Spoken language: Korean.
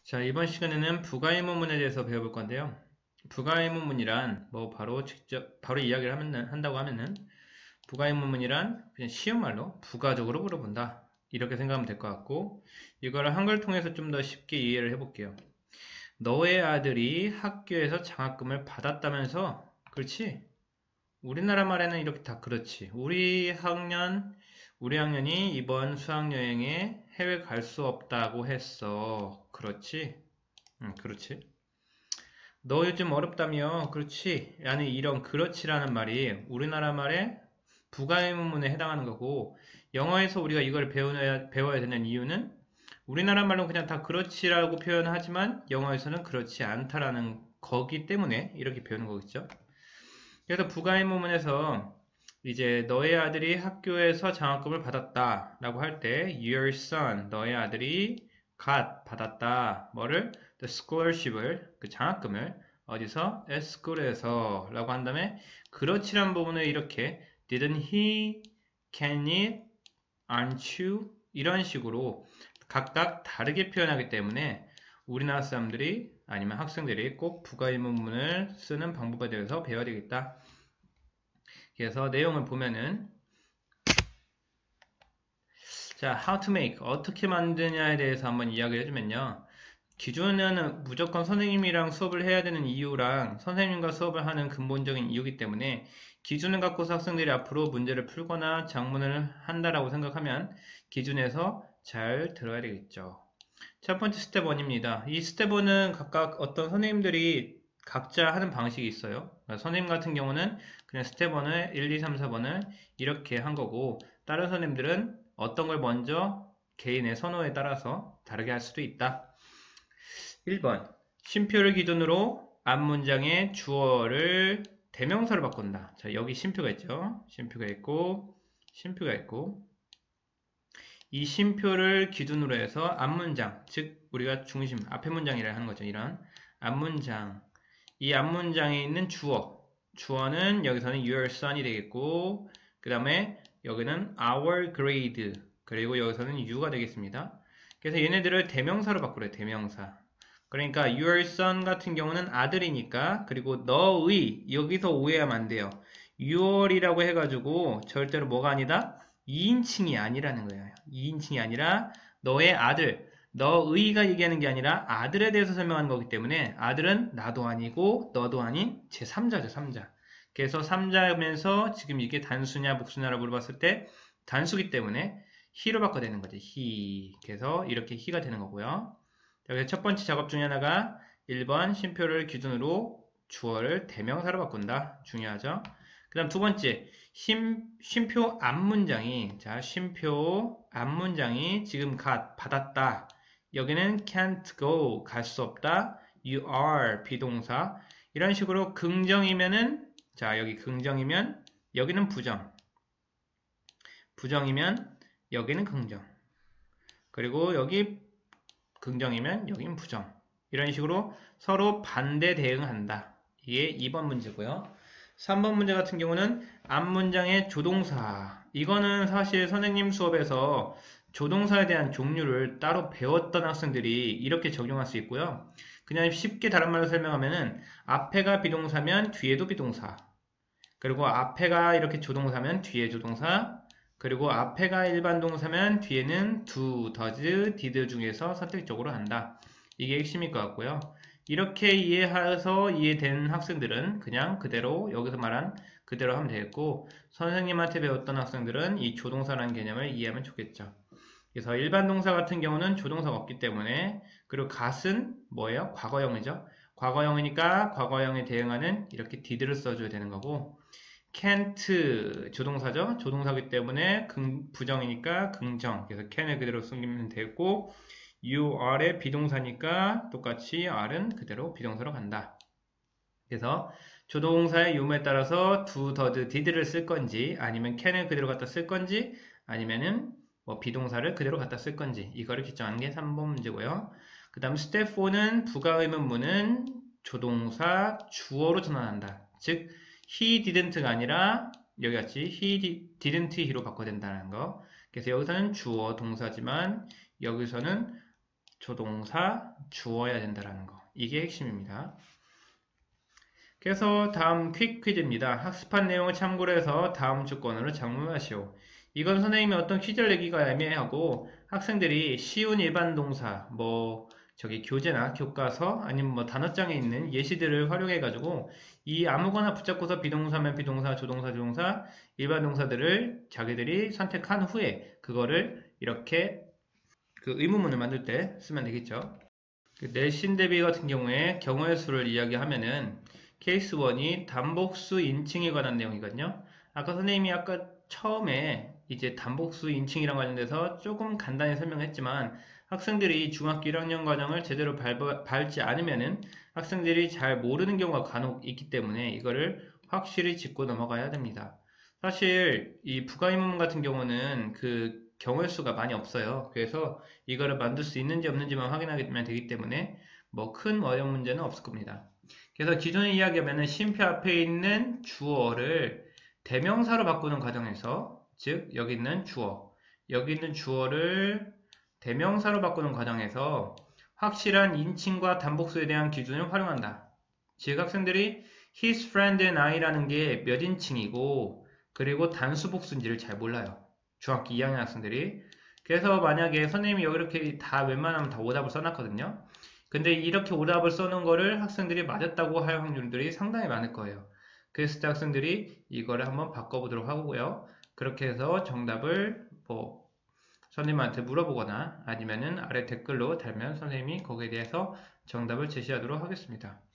자, 이번 시간에는 부가의문문에 대해서 배워볼 건데요. 부가의문문이란 바로 이야기를 한다고 하면은 부가의문문이란 그냥 쉬운 말로 부가적으로 물어본다. 이렇게 생각하면 될 것 같고, 이거를 한글 통해서 좀 더 쉽게 이해를 해볼게요. 너의 아들이 학교에서 장학금을 받았다면서? 그렇지? 우리나라 말에는 이렇게 다 그렇지. 우리 학년이 이번 수학여행에 해외 갈 수 없다고 했어. 그렇지? 응, 그렇지. 너 요즘 어렵다며? 그렇지. 아니, 이런 그렇지라는 말이 우리나라 말의 부가의문문에 해당하는 거고, 영어에서 우리가 이걸 배워야 되는 이유는 우리나라 말로 그냥 다 그렇지라고 표현하지만 영어에서는 그렇지 않다라는 거기 때문에 이렇게 배우는 거겠죠. 그래서 부가의문문에서 이제 너의 아들이 학교에서 장학금을 받았다 라고 할 때 your son, 너의 아들이 받았다. 뭐를? the scholarship을, 그 장학금을 어디서? at school에서 라고 한 다음에 그렇지란 부분을 이렇게 didn't he, can it, aren't you 이런 식으로 각각 다르게 표현하기 때문에 우리나라 사람들이 아니면 학생들이 꼭 부가의문문을 쓰는 방법에 대해서 배워야 되겠다. 그래서 내용을 보면은 자, how to make, 어떻게 만드냐에 대해서 한번 이야기를 해주면요. 기준은 무조건 선생님이랑 수업을 해야 되는 이유랑 선생님과 수업을 하는 근본적인 이유이기 때문에 기준을 갖고서 학생들이 앞으로 문제를 풀거나 작문을 한다라고 생각하면 기준에서 잘 들어야 되겠죠. 첫 번째 스텝 1입니다. 이 스텝 1은 각각 어떤 선생님들이 각자 하는 방식이 있어요. 그러니까 선생님 같은 경우는 그냥 스텝 1을 1, 2, 3, 4번을 이렇게 한 거고 다른 선생님들은 어떤 걸 먼저 개인의 선호에 따라서 다르게 할 수도 있다. 1번 쉼표를 기준으로 앞문장의 주어를 대명사로 바꾼다. 자, 여기 쉼표가 있죠. 쉼표가 있고 이 쉼표를 기준으로 해서 앞문장, 즉 우리가 중심, 앞에 문장이라 하는 거죠. 이런 앞문장, 이 앞문장에 있는 주어는 여기서는 your son이 되겠고 그 다음에 여기는 our grade, 그리고 여기서는 you가 되겠습니다. 그래서 얘네들을 대명사로 바꾸래요. 대명사. 그러니까 your son 같은 경우는 아들이니까, 그리고 너의, 여기서 오해하면 안 돼요. your이라고 해가지고 절대로 뭐가 아니다? 2인칭이 아니라는 거예요. 2인칭이 아니라 너의 아들, 너의가 얘기하는 게 아니라 아들에 대해서 설명하는 거기 때문에 아들은 나도 아니고 너도 아닌 제3자죠. 3자. 그래서 3자면서 지금 이게 단수냐 복수냐라고 물어봤을 때 단수기 때문에 he로 바꿔야 되는 거죠. he. 그래서 이렇게 he가 되는 거고요. 그래서 첫 번째 작업 중에 하나가 1번 쉼표를 기준으로 주어를 대명사로 바꾼다. 중요하죠. 그 다음 두 번째 쉼표 앞문장이 쉼표 앞문장이 지금 받았다. 여기는 can't go, 갈 수 없다. you are, 비동사. 이런 식으로 긍정이면은 여기 긍정이면 여기는 부정이면 여기는 긍정. 그리고 여기 긍정이면 여긴 부정. 이런 식으로 서로 반대 대응한다. 이게 2번 문제고요. 3번 문제 같은 경우는 앞문장의 조동사. 이거는 사실 선생님 수업에서 조동사에 대한 종류를 따로 배웠던 학생들이 이렇게 적용할 수 있고요. 그냥 쉽게 다른 말로 설명하면은 앞에가 비동사면 뒤에도 비동사. 그리고 앞에가 이렇게 조동사면 뒤에 조동사. 그리고 앞에가 일반 동사면 뒤에는 do, does, did 중에서 선택적으로 한다. 이게 핵심일 것 같고요. 이렇게 이해해서 이해된 학생들은 그냥 그대로 여기서 말한 그대로 하면 되겠고 선생님한테 배웠던 학생들은 이 조동사라는 개념을 이해하면 좋겠죠. 그래서 일반 동사 같은 경우는 조동사가 없기 때문에 그리고 gat은 뭐예요? 과거형이죠. 과거형이니까 과거형에 대응하는 이렇게 did를 써줘야 되는 거고 can't 조동사죠. 조동사기 때문에 부정이니까 긍정. 그래서 can을 그대로 쓰면 되고 you are의 비동사니까 똑같이 are는 그대로 비동사로 간다. 그래서 조동사의 유무에 따라서 do, does, did를 쓸 건지 아니면 can을 그대로 갖다 쓸 건지 아니면은 비동사를 그대로 갖다 쓸 건지 이거를 결정하는 게 3번 문제고요. 그 다음 스텝 4는 부가의문문은 조동사 주어로 전환한다. 즉 he didn't가 아니라 여기 같이 he didn't he로 바꿔야 된다는 거. 그래서 여기서는 주어 동사지만 여기서는 조동사, 주어야 된다라는 거. 이게 핵심입니다. 그래서 다음 퀵 퀴즈입니다. 학습한 내용을 참고로 해서 다음 조건으로 작문하시오. 이건 선생님이 어떤 퀴즈를 내기가 애매하고 학생들이 쉬운 일반 동사, 교재나 교과서 아니면 단어장에 있는 예시들을 활용해 가지고 이 아무거나 붙잡고서 비동사면 비동사, 조동사, 조동사, 일반 동사들을 자기들이 선택한 후에 그거를 이렇게 그 의문문을 만들 때 쓰면 되겠죠. 내신 대비 같은 경우의 수를 이야기하면은 케이스 1이 단복수 인칭에 관한 내용이거든요. 아까 선생님이 아까 처음에 이제 단복수 인칭이랑 관련돼서 조금 간단히 설명했지만 학생들이 중학교 1학년 과정을 제대로 밟지 않으면은 학생들이 잘 모르는 경우가 간혹 있기 때문에 이거를 확실히 짚고 넘어가야 됩니다. 사실 이 부가의문문 같은 경우는 그 경우의 수가 많이 없어요. 그래서 이거를 만들 수 있는지 없는지만 확인하면 되기 때문에 큰 어려운 문제는 없을 겁니다. 그래서 기존에 이야기하면 쉼표 앞에 있는 주어를 대명사로 바꾸는 과정에서, 즉 여기 있는 주어를 대명사로 바꾸는 과정에서 확실한 인칭과 단복수에 대한 기준을 활용한다. 즉 학생들이 his friend and I라는 게 몇 인칭이고 그리고 단수 복수인지를 잘 몰라요. 중학교 2학년 학생들이. 그래서 만약에 선생님이 여기 이렇게 다 웬만하면 다 오답을 써놨거든요. 근데 이렇게 오답을 써놓은 거를 학생들이 맞았다고 할 확률들이 상당히 많을 거예요. 그랬을 때 학생들이 이거를 한번 바꿔보도록 하고요. 그렇게 해서 정답을 선생님한테 물어보거나 아니면은 아래 댓글로 달면 선생님이 거기에 대해서 정답을 제시하도록 하겠습니다.